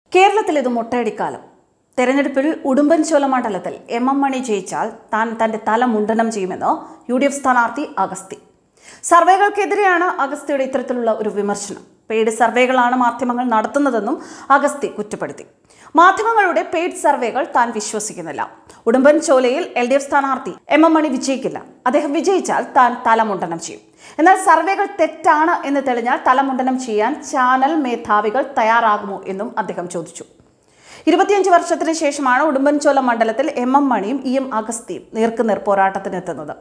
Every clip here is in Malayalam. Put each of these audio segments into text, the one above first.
കേരളത്തിൽ ഇത് മുട്ടയടിക്കാലം. തെരഞ്ഞെടുപ്പിൽ ഉടുമ്പൻചോല മണ്ഡലത്തിൽ എം മണി ജയിച്ചാൽ താൻ തന്റെ തല മുണ്ടനം ചെയ്യുമെന്ന് UDF സ്ഥാനാർത്ഥി അഗസ്തി. സർവേകൾക്കെതിരെയാണ് അഗസ്തിയുടെ ഇത്തരത്തിലുള്ള ഒരു വിമർശനം. പെയ്ഡ് സർവേകളാണ് മാധ്യമങ്ങൾ നടത്തുന്നതെന്നും അഗസ്തി കുറ്റപ്പെടുത്തി. മാധ്യമങ്ങളുടെ പെയ്ഡ് സർവേകൾ താൻ വിശ്വസിക്കുന്നില്ല. ഉടുമ്പൻചോലയിൽ LDF സ്ഥാനാർത്ഥി എം മണി വിജയിക്കില്ല. അദ്ദേഹം വിജയിച്ചാൽ താൻ തലമുണ്ടനം ചെയ്യും. എന്നാൽ സർവേകൾ തെറ്റാണ് എന്ന് തെളിഞ്ഞാൽ തലമുണ്ടനം ചെയ്യാൻ ചാനൽ മേധാവികൾ തയ്യാറാകുമോ എന്നും അദ്ദേഹം ചോദിച്ചു. 25 വർഷത്തിന് ശേഷമാണ് ഉടുമ്പൻചോല മണ്ഡലത്തിൽ എം മണിയും അഗസ്തിയും നേർക്കുനേർ പോരാട്ടത്തിനെത്തുന്നത്.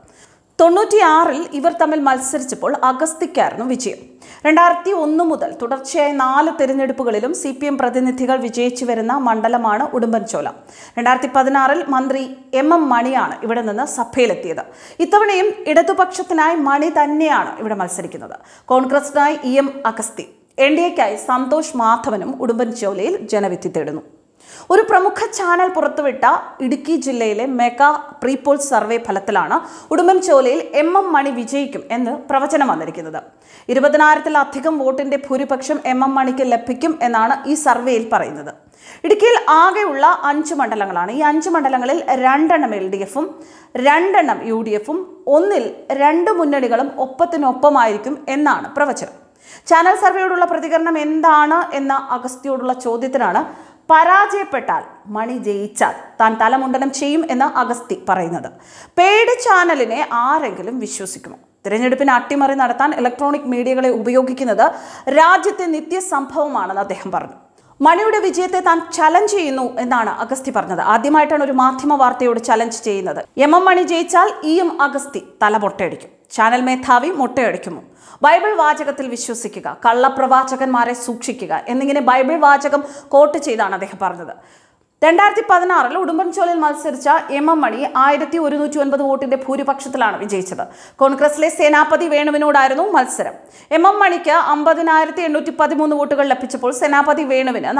96-ൽ ഇവർ തമ്മിൽ മത്സരിച്ചപ്പോൾ അഗസ്തിക്കായിരുന്നു വിജയം. 2001 മുതൽ തുടർച്ചയായ 4 തെരഞ്ഞെടുപ്പുകളിലും CPM പ്രതിനിധികൾ വിജയിച്ചു വരുന്ന മണ്ഡലമാണ് ഉടുമ്പൻചോല. 2016-ൽ മന്ത്രി എം മണിയാണ് ഇവിടെ നിന്ന് സഭയിലെത്തിയത്. ഇത്തവണയും ഇടതുപക്ഷത്തിനായി മണി തന്നെയാണ് ഇവിടെ മത്സരിക്കുന്നത്. കോൺഗ്രസിനായി അഗസ്തി, NDAയ്ക്കായി സന്തോഷ് മാധവനും ഉടുമ്പൻചോലയിൽ ജനവിധി തേടുന്നു. ഒരു പ്രമുഖ ചാനൽ പുറത്തുവിട്ട ഇടുക്കി ജില്ലയിലെ മെഗാ പ്രീപോൾ സർവേ ഫലത്തിലാണ് ഉടുമ്പൻചോലയിൽ എം മണി വിജയിക്കും എന്ന് പ്രവചനം വന്നിരിക്കുന്നത്. 20,000-ലധികം വോട്ടിന്റെ ഭൂരിപക്ഷം എം മണിക്ക് ലഭിക്കും എന്നാണ് ഈ സർവേയിൽ പറയുന്നത്. ഇടുക്കിയിൽ ആകെയുള്ള 5 മണ്ഡലങ്ങളാണ്. ഈ 5 മണ്ഡലങ്ങളിൽ 2 LDFും 2 UDFും 1-ൽ 2 മുന്നണികളും ഒപ്പത്തിനൊപ്പമായിരിക്കും എന്നാണ് പ്രവചനം. ചാനൽ സർവേയോടുള്ള പ്രതികരണം എന്താണ് എന്ന അഗസ്തിയോടുള്ള ചോദ്യത്തിനാണ് പരാജയപ്പെട്ടാൽ മണി ജയിച്ചാൽ താൻ തലമുണ്ടനം ചെയ്യും എന്ന് അഗസ്തി പറയുന്നത്. പെയ്ഡ് ചാനലിനെ ആരെങ്കിലും വിശ്വസിക്കുമോ? തിരഞ്ഞെടുപ്പിന് അട്ടിമറി നടത്താൻ ഇലക്ട്രോണിക് മീഡിയകളെ ഉപയോഗിക്കുന്നത് രാജ്യത്തെ നിത്യസംഭവമാണെന്ന് അദ്ദേഹം പറഞ്ഞു. മണിയുടെ വിജയത്തെ താൻ ചലഞ്ച് ചെയ്യുന്നു എന്നാണ് അഗസ്തി പറഞ്ഞത്. ആദ്യമായിട്ടാണ് ഒരു മാധ്യമ വാർത്തയോട് ചലഞ്ച് ചെയ്യുന്നത്. എം മണി ജയിച്ചാൽ അഗസ്തി തല മൊട്ടയടിക്കും. ചാനൽ മേധാവി മൊട്ടയടിക്കുമോ? ബൈബിൾ വാചകത്തിൽ വിശ്വസിക്കുക, കള്ളപ്രവാചകന്മാരെ സൂക്ഷിക്കുക എന്നിങ്ങനെ ബൈബിൾ വാചകം കോട്ട് ചെയ്താണ് അദ്ദേഹം പറഞ്ഞത്. 2016-ൽ ഉടുമ്പൻചോലയിൽ മത്സരിച്ച എം മണി 1109 വോട്ടിന്റെ ഭൂരിപക്ഷത്തിലാണ് വിജയിച്ചത്. കോൺഗ്രസിലെ സേനാപതി വേണുവിനോടായിരുന്നു മത്സരം. എം മണിക്ക് 50,813 വോട്ടുകൾ ലഭിച്ചപ്പോൾ സേനാപതി വേണുവിന്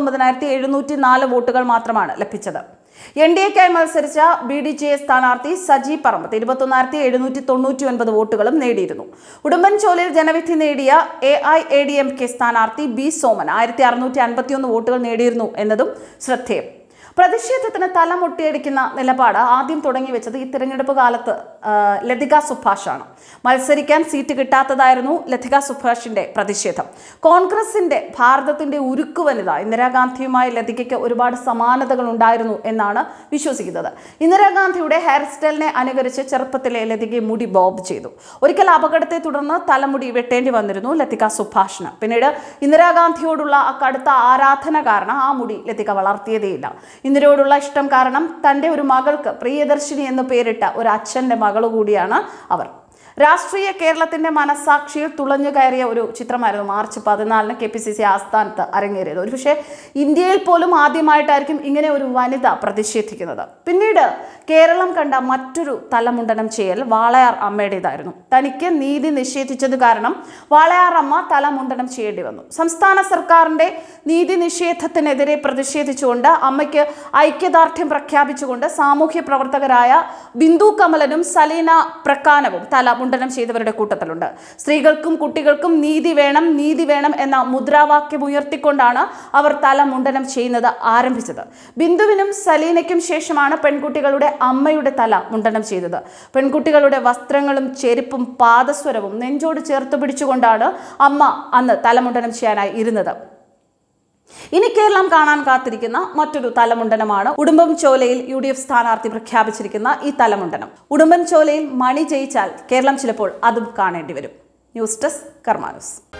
49,704 വോട്ടുകൾ മാത്രമാണ് ലഭിച്ചത്. NDAയ്ക്കായി മത്സരിച്ച BDJS സ്ഥാനാർത്ഥി സജി പറമ്പത്ത് 21,799 വോട്ടുകളും നേടിയിരുന്നു. ഉടുമ്പൻചോലയിൽ ജനവിധി നേടിയ AIADMK സ്ഥാനാർത്ഥി B സോമൻ 1,651 വോട്ടുകൾ നേടിയിരുന്നു എന്നതും ശ്രദ്ധേയം. പ്രതിഷേധത്തിന് തലമുട്ടിയടിക്കുന്ന നിലപാട് ആദ്യം തുടങ്ങി വെച്ചത് ഈ തിരഞ്ഞെടുപ്പ് കാലത്ത് ലതിക സുഭാഷാണ്. മത്സരിക്കാൻ സീറ്റ് കിട്ടാത്തതായിരുന്നു ലതിക സുഭാഷിന്റെ പ്രതിഷേധം. കോൺഗ്രസിന്റെ ഭാരതത്തിന്റെ ഉരുക്കു വനിത ഇന്ദിരാഗാന്ധിയുമായി ലതികയ്ക്ക് ഒരുപാട് സമാനതകൾ ഉണ്ടായിരുന്നു എന്നാണ് വിശ്വസിക്കുന്നത്. ഇന്ദിരാഗാന്ധിയുടെ ഹെയർ സ്റ്റൈലിനെ അനുകരിച്ച് ചെറുപ്പത്തിലെ ലതികയെ മുടി ബോബ് ചെയ്തു. ഒരിക്കൽ അപകടത്തെ തുടർന്ന് തലമുടി വെട്ടേണ്ടി വന്നിരുന്നു ലതിക സുഭാഷിന്. പിന്നീട് ഇന്ദിരാഗാന്ധിയോടുള്ള കടുത്ത ആരാധന കാരണം ആ മുടി ലതിക വളർത്തിയതേയില്ല. ഇന്ദിരയോടുള്ള ഇഷ്ടം കാരണം തൻ്റെ ഒരു മകൾക്ക് പ്രിയദർശിനി എന്ന് പേരിട്ട ഒരു അച്ഛൻ്റെ മകൾ കൂടിയാണ് അവർ. രാഷ്ട്രീയ കേരളത്തിന്റെ മനസാക്ഷിയിൽ തുളഞ്ഞു കയറിയ ഒരു ചിത്രമായിരുന്നു മാർച്ച് 14-ന് KPCC ആസ്ഥാനത്ത് അരങ്ങേറിയത്. ഒരുപക്ഷെ ഇന്ത്യയിൽ പോലും ആദ്യമായിട്ടായിരിക്കും ഇങ്ങനെ ഒരു വനിത പ്രതിഷേധിക്കുന്നത്. പിന്നീട് കേരളം കണ്ട മറ്റൊരു തലമുണ്ടനം ചെയ്യൽ വാളയാർ അമ്മയുടേതായിരുന്നു. തനിക്ക് നീതി നിഷേധിച്ചത് കാരണം വാളയാർ അമ്മ തലമുണ്ടനം ചെയ്യേണ്ടി വന്നു. സംസ്ഥാന സർക്കാരിന്റെ നീതി നിഷേധത്തിനെതിരെ പ്രതിഷേധിച്ചുകൊണ്ട് അമ്മയ്ക്ക് ഐക്യദാർഢ്യം പ്രഖ്യാപിച്ചുകൊണ്ട് സാമൂഹ്യ പ്രവർത്തകരായ ബിന്ദു കമലനും സലീന പ്രക്കാനവും തലമുണ്ടനം ചെയ്തവരുടെ കൂട്ടത്തിലുണ്ട്. സ്ത്രീകൾക്കും കുട്ടികൾക്കും നീതി വേണം, നീതി വേണം എന്ന മുദ്രാവാക്യം ഉയർത്തിക്കൊണ്ടാണ് അവർ തലമുണ്ടനം ചെയ്യുന്നത് ആരംഭിച്ചത്. ബിന്ദുവിനും സലീനയ്ക്കും ശേഷമാണ് പെൺകുട്ടികളുടെ അമ്മയുടെ തല മുണ്ടനം ചെയ്തത്. പെൺകുട്ടികളുടെ വസ്ത്രങ്ങളും ചെരുപ്പും പാദസ്വരവും നെഞ്ചോട് ചേർത്ത് പിടിച്ചുകൊണ്ടാണ് അമ്മ അന്ന് തലമുണ്ടനം ചെയ്യാനായി ഇരുന്നത്. ഇനി കേരളം കാണാൻ കാത്തിരിക്കുന്ന മറ്റൊരു തലമുണ്ടനമാണ് ഉടുമ്പൻചോലയിൽ UDF സ്ഥാനാർത്ഥി പ്രഖ്യാപിച്ചിരിക്കുന്ന ഈ തലമുണ്ടനം. ഉടുമ്പൻചോലയിൽ മണി ജയിച്ചാൽ കേരളം ചിലപ്പോൾ അതും കാണേണ്ടി വരും. News desk Karma news.